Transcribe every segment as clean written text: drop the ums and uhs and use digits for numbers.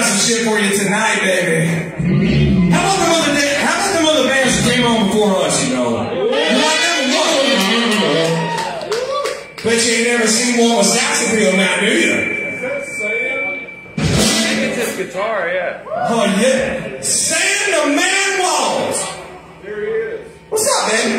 some shit for you tonight, baby. How about them other bands that came on before us, you know? You like them or what? Bet you ain't never seen one with saxophone now, do you? I think it's his guitar, yeah. Oh, yeah. Sam the Man Walls. There he is. What's up, man?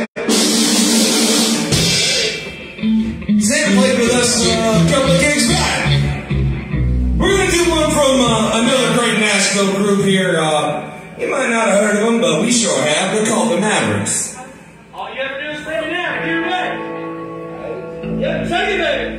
Sam played with us a couple of gigs back. We're going to do one from another great Nashville group here. You might not have heard of them, but we sure have. They're called the Mavericks. All you ever do is play me now. Get ready. Yeah, take it, baby.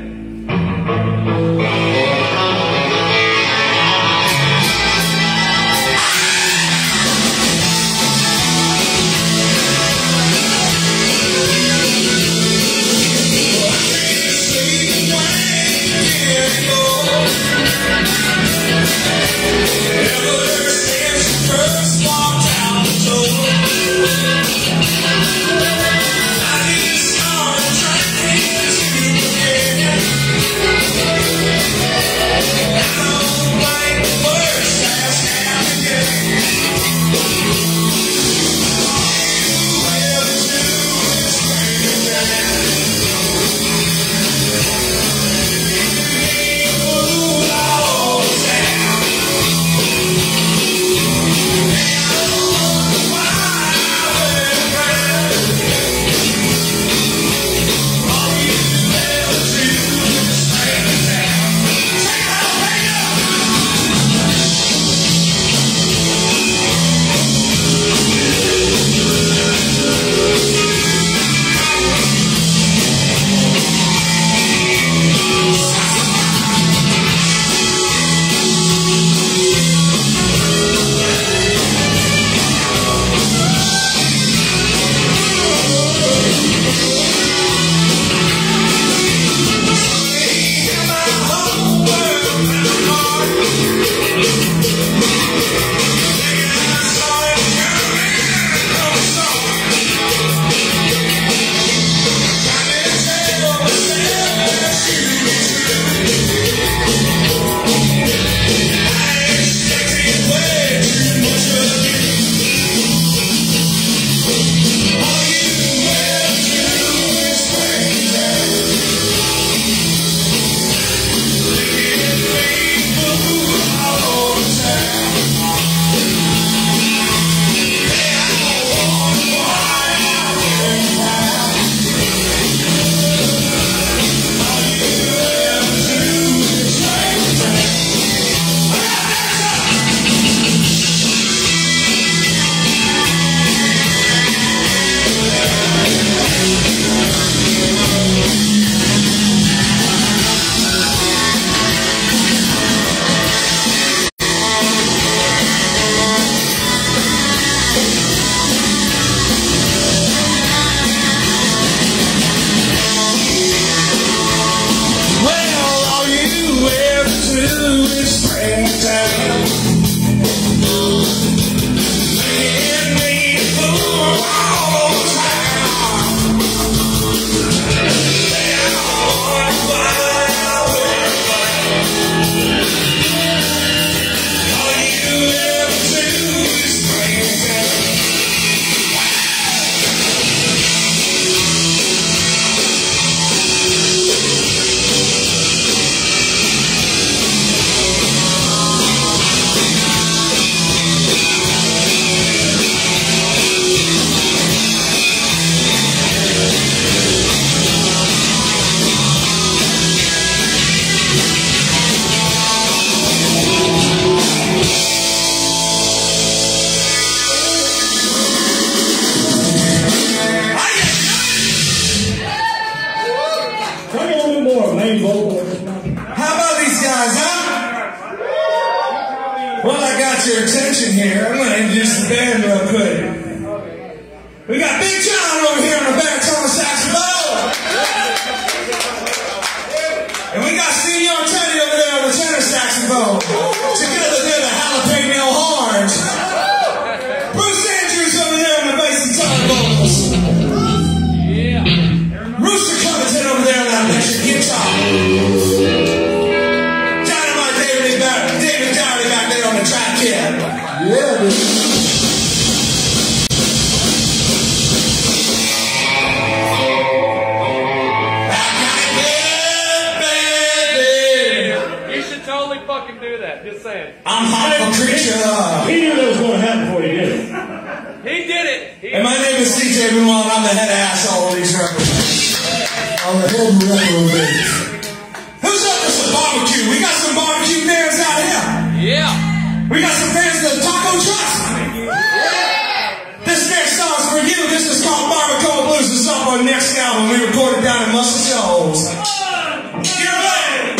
Your attention here. I'm going to introduce the band real quick. We got Big John over here on the baritone saxophone. And we got Senor Teddy over there on the tenor saxophone. Together they're the jalapeno horns. Bruce Andrews over there on the bass guitar vocals. Yeah. Rooster Covington over there on that electric guitar. Dynamite David Daughrity back there on the Yeah, dude. Fucking do that, just saying. I'm hot for creature. He knew that was going to happen before he did it. He did it. And my name is DJ Benoit, and I'm the head asshole of these records. I'm the head record baby. Who's up for some barbecue? We got some barbecue fans out here. Yeah. We got some fans of the taco trucks. This next song's for you. This is called Baritone Blues. It's off our next album. We recorded down in Muscle Shoals. Get ready.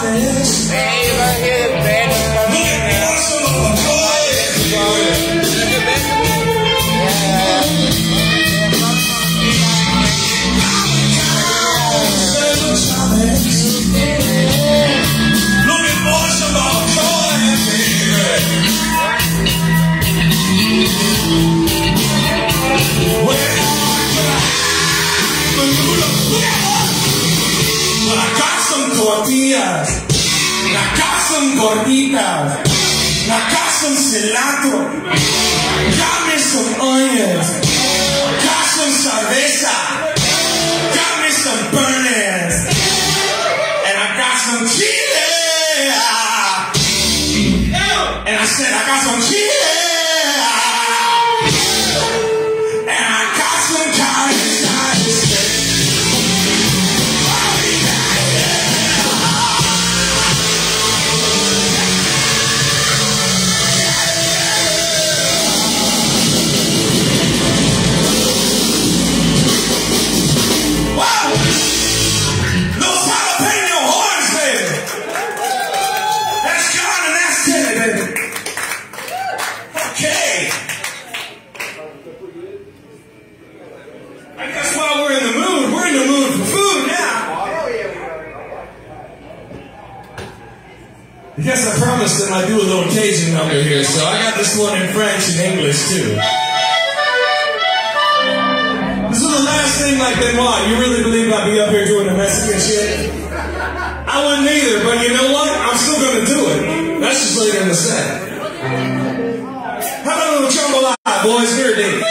Chavez. Looking awesome of a boy. Looking awesome of a boy, well, I got some tortillas, I got some gorditas, I got some cilantro, got me some onions, got some cerveza, got me some burners, and I got some chile. And I said, I got some chile. Yes, I promised them I'd do a little Cajun number here, so I got this one in French and English too. This is the last thing like Benoit. You really believe I'd be up here doing the Mexican shit? I wouldn't either, but you know what? I'm still gonna do it. That's just later in the set. How about a little jambalaya, boys? Here it is.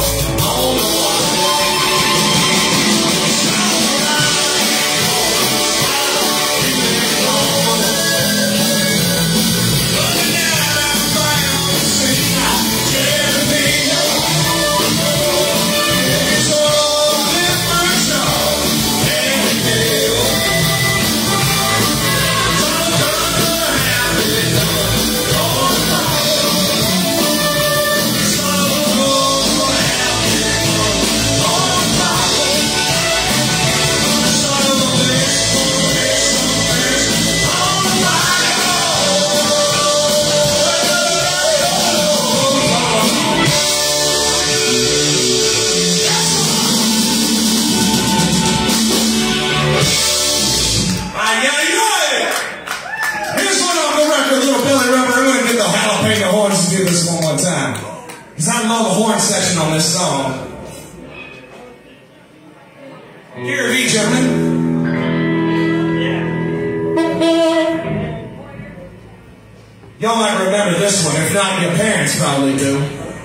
Y'all might remember this one, if not your parents probably do.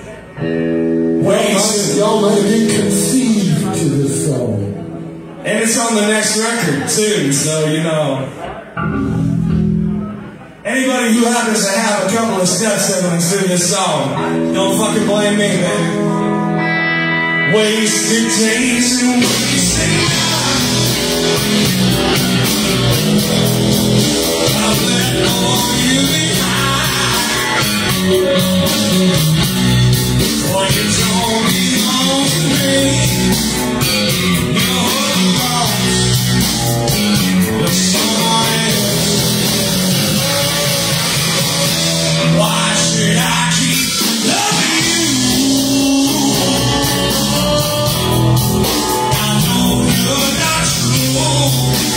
Y'all might have been conceived to this song. And it's on the next record too, so you know. Anybody who happens to have a couple of step siblings do this song, don't fucking blame me, baby. Wasted days and wasted nights. I've let all you behind. What you told me on the way, you're lost with someone else. Why should I keep loving you? I know you're not true.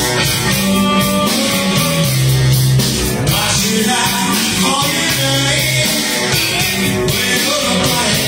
Why should I call your name when you're the blame?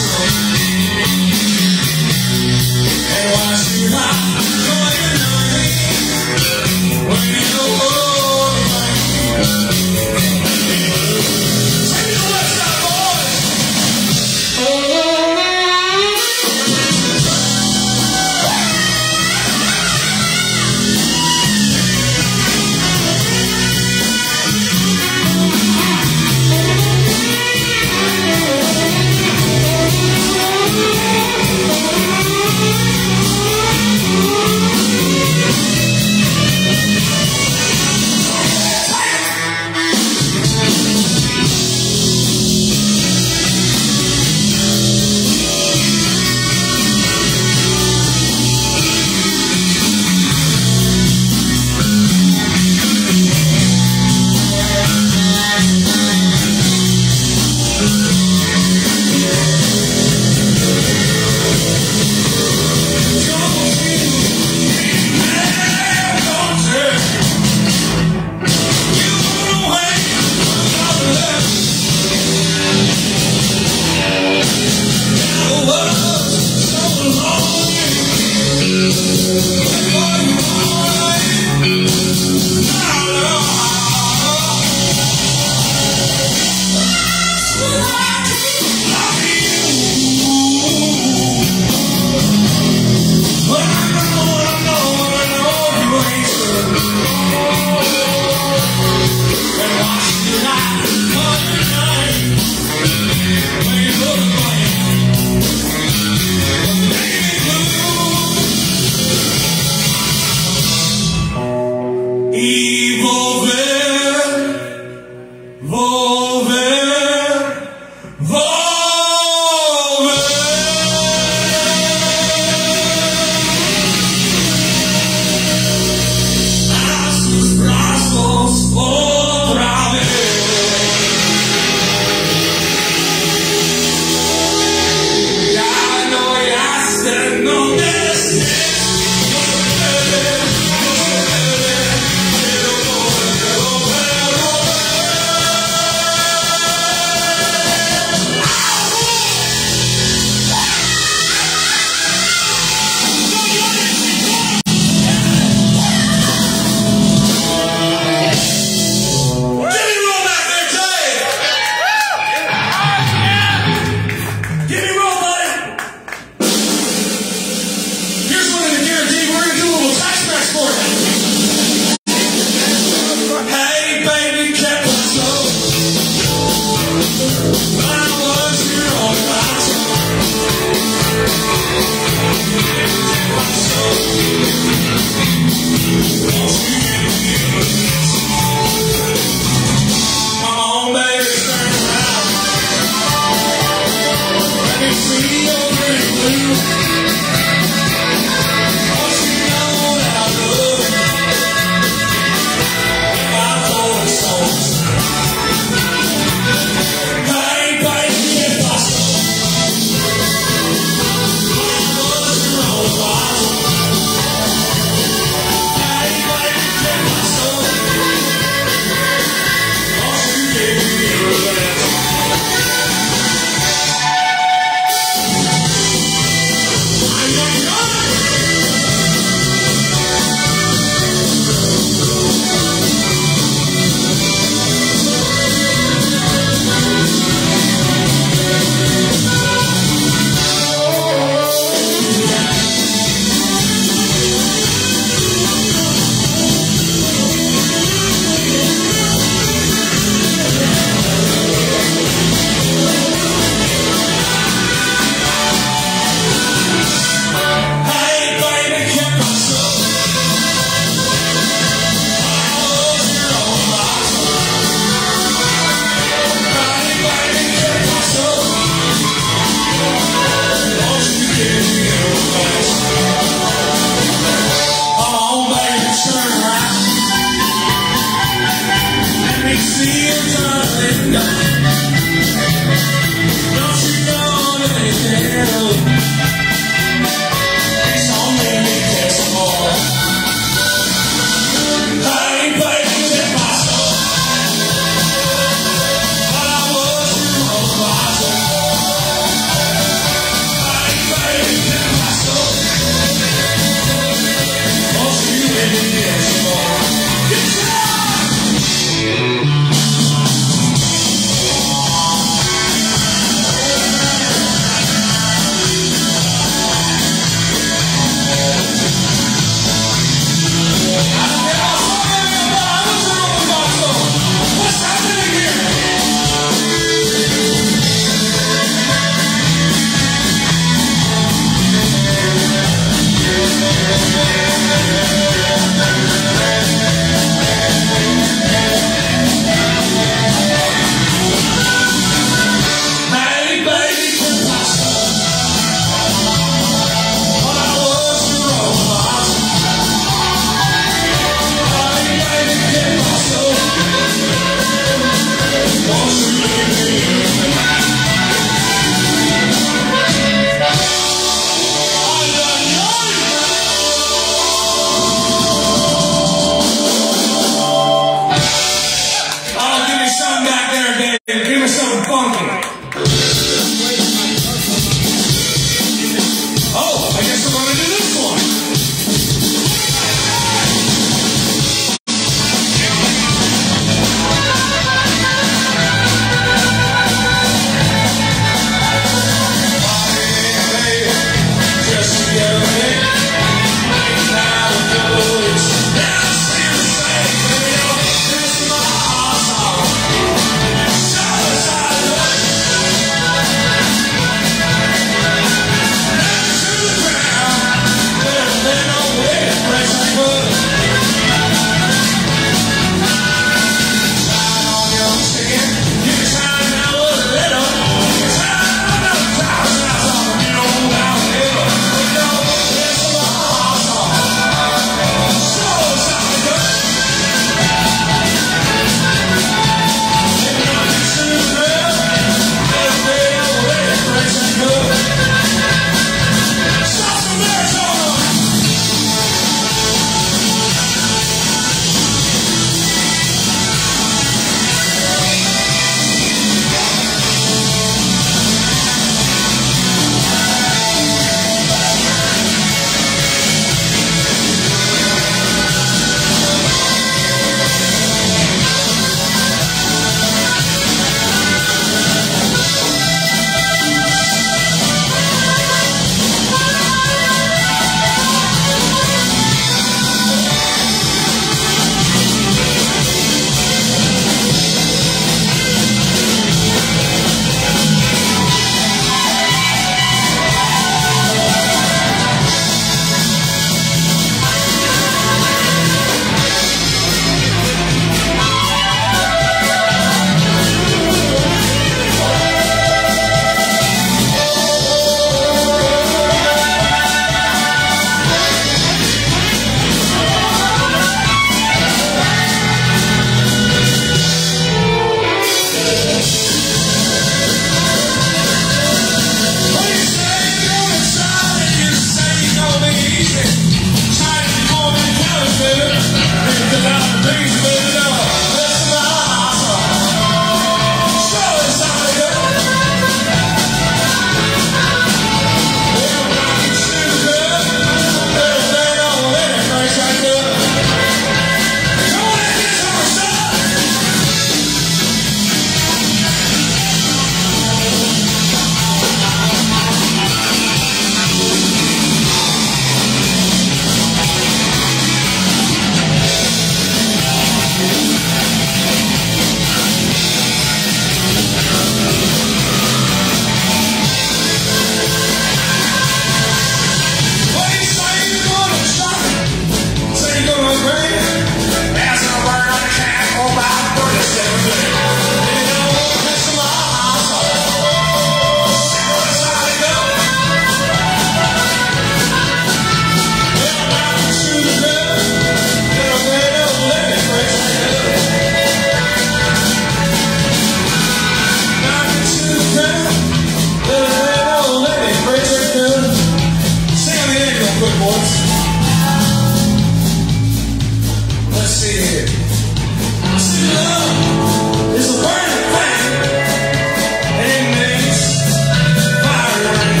said, I said, love is a burning thing, and it makes fire rain.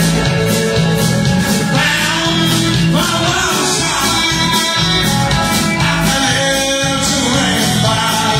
Bound by wild shot, I fell to rain by.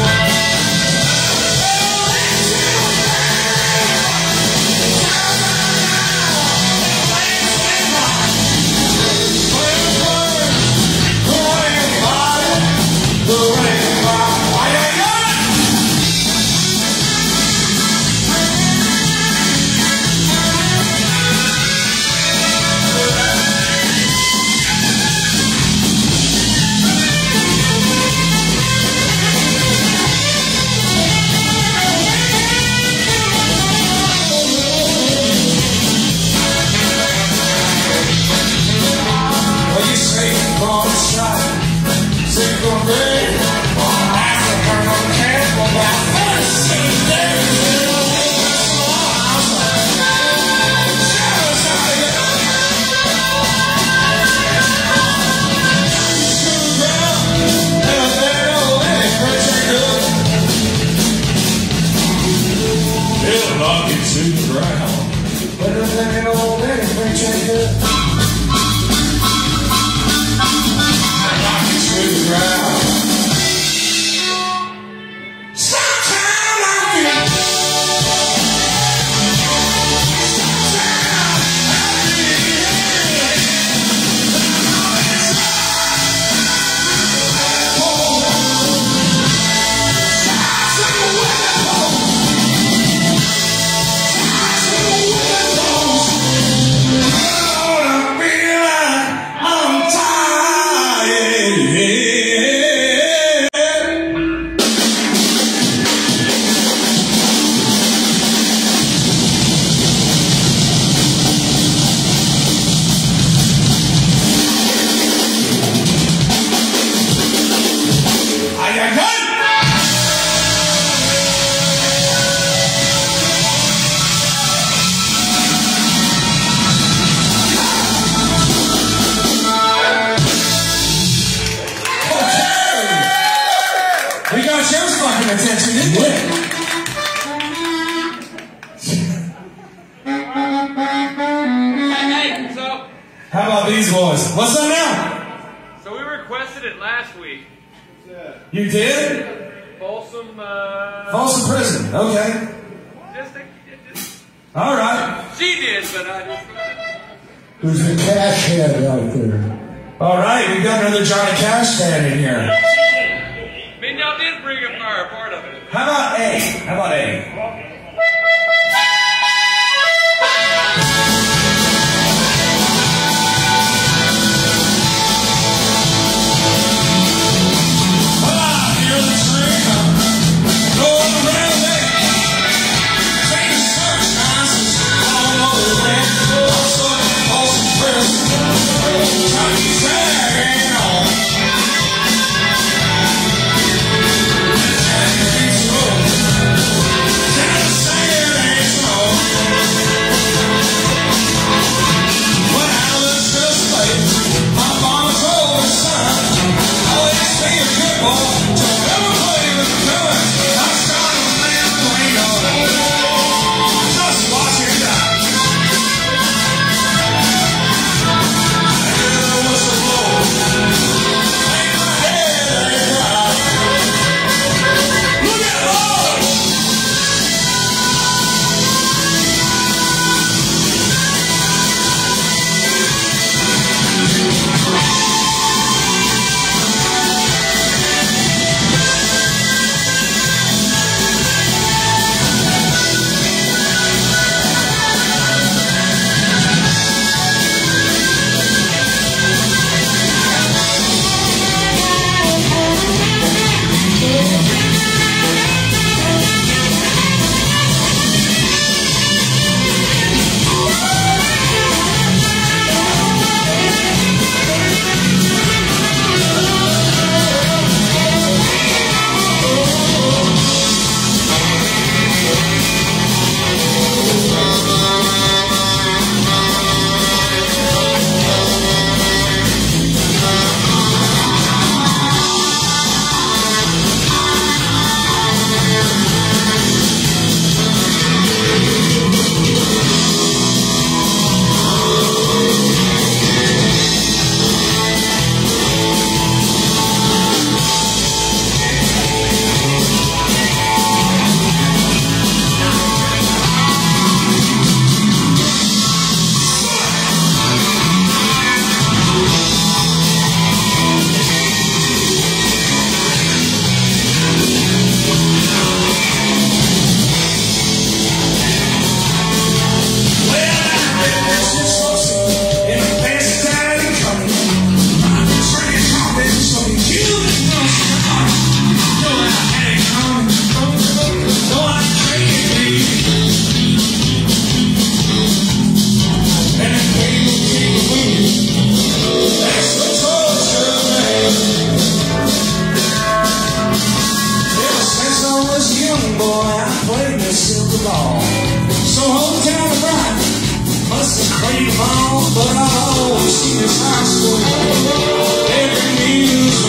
Attention, didn't we? Hey, so... How about these boys? What's up now? So we requested it last week. You did? Folsom, Folsom Prison, okay. just... All right. She did, but I just... Who's the cash head out there? All right, we've got another Johnny Cash fan in here. I mean, y'all did bring up our part of it. How about A? How about A?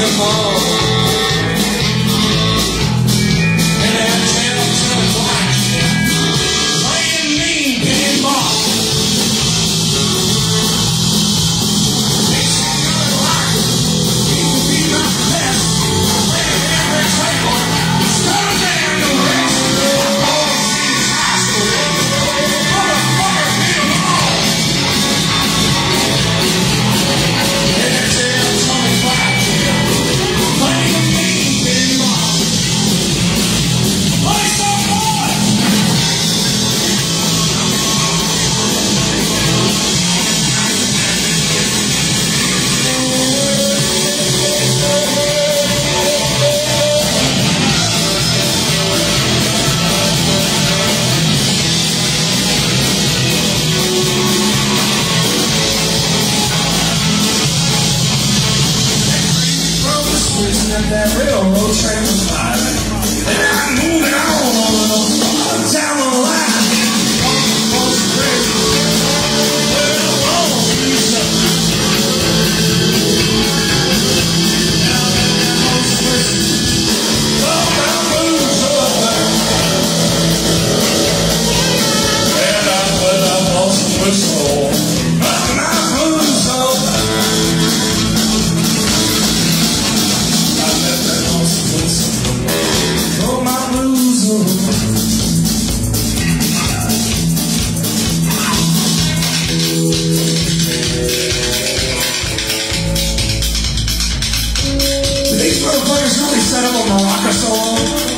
That railroad train was by, and I'm moving on down the line. These little players really set up a Maracas solo.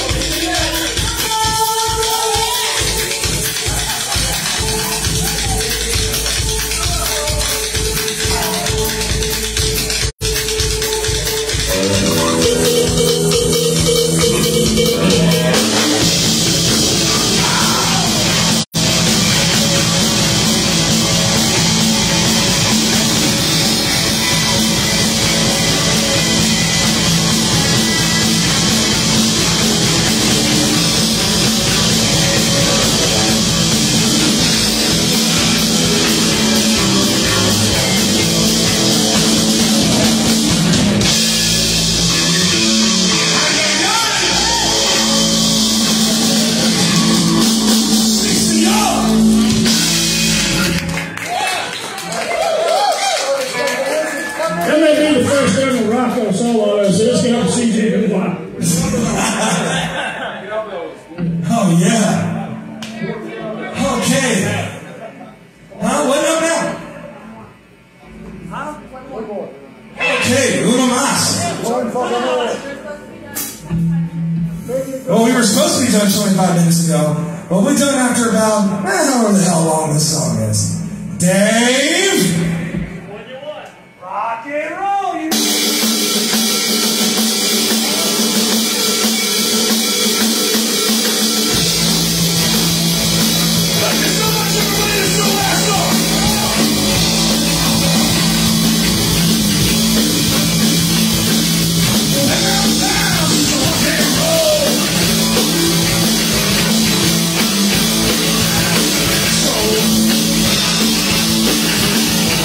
Oh, yeah. Okay. Huh? What up now? Okay, uno más. Well, we were supposed to be done 25 minutes ago, but we're done after about, however the hell long this song is. Dave? What do you want? Rock and roll, you. So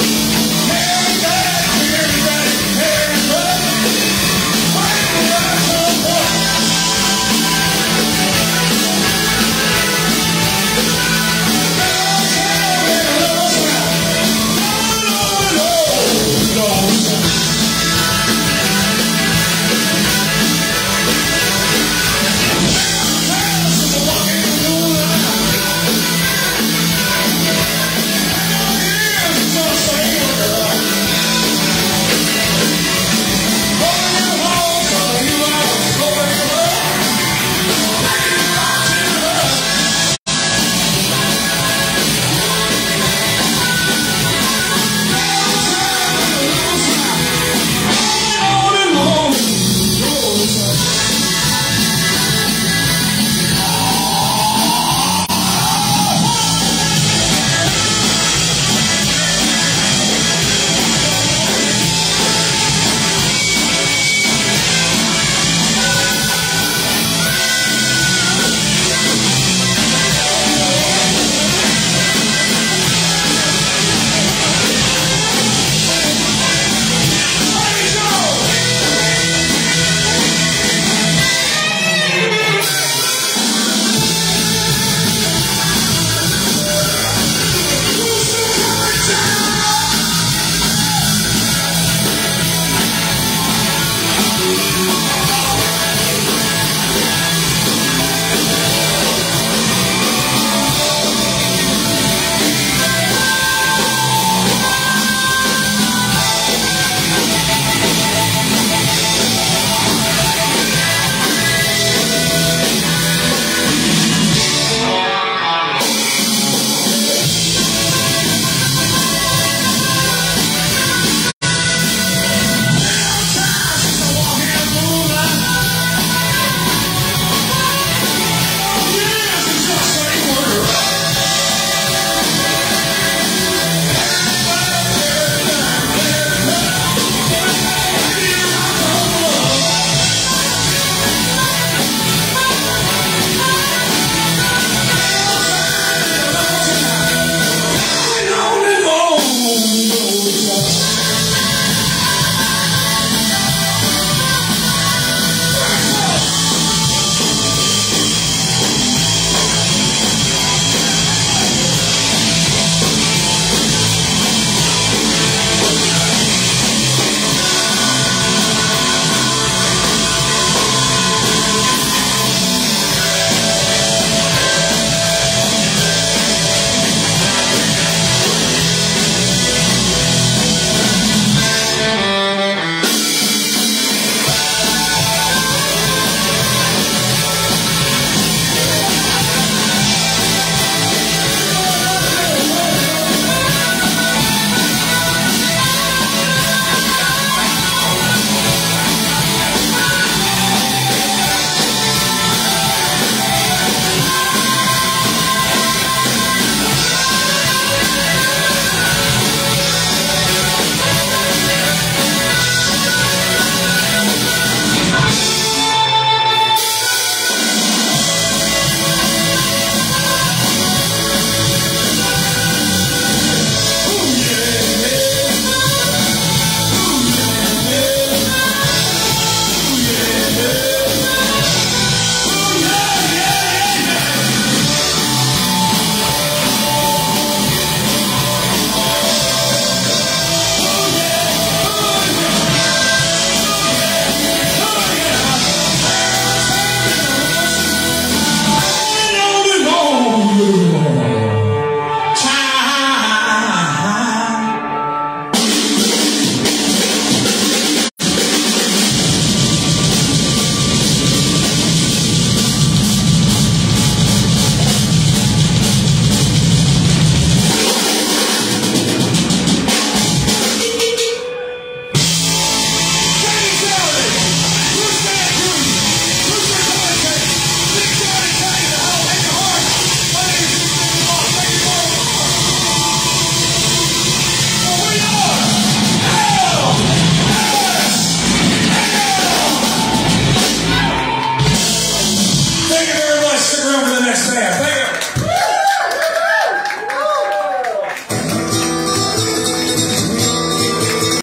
Yeah.